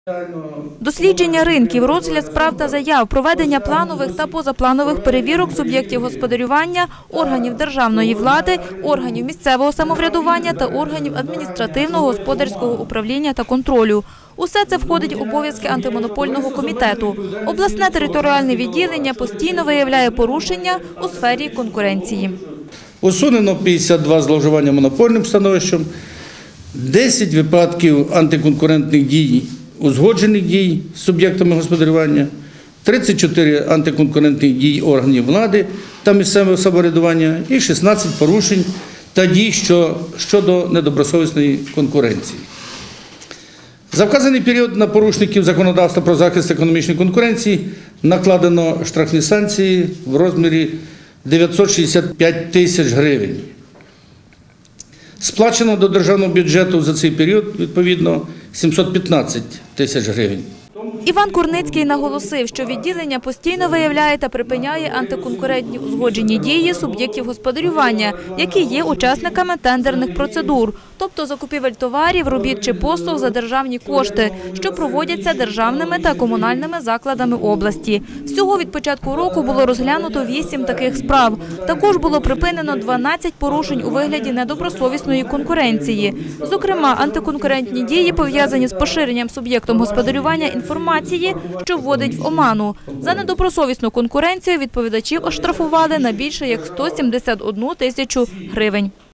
Дослідження ринків, розгляд справ та заяв, проведення планових та позапланових перевірок суб'єктів господарювання, органів державної влади, органів місцевого самоврядування та органів адміністративного, господарського управління та контролю. Усе це входить в обов'язки антимонопольного комітету. Обласне територіальне відділення постійно виявляє порушення у сфері конкуренції. Усунено 52 зловживання монопольним становищем, 10 випадків антиконкурентних дій, узгоджених дій з суб'єктами господарювання, 34 антиконкурентних дій органів влади та місцевого самоврядування і 16 порушень та дій щодо недобросовісної конкуренції. За вказаний період на порушників законодавства про захист економічної конкуренції накладено штрафні санкції в розмірі 965 тисяч гривень. Сплачено до державного бюджету за цей період, відповідно, 715 тисяч гривень. Іван Курницький наголосив, що відділення постійно виявляє та припиняє антиконкурентні узгоджені дії суб'єктів господарювання, які є учасниками тендерних процедур, тобто закупівель товарів, робіт чи послуг за державні кошти, що проводяться державними та комунальними закладами області. Всього від початку року було розглянуто 8 таких справ. Також було припинено 12 порушень у вигляді недобросовісної конкуренції. Зокрема, антиконкурентні дії пов'язані з поширенням суб'єктом господарювання інформації, що вводить в оману. За недобросовісну конкуренцію відповідачів оштрафували на більше як 171 тисячу гривень.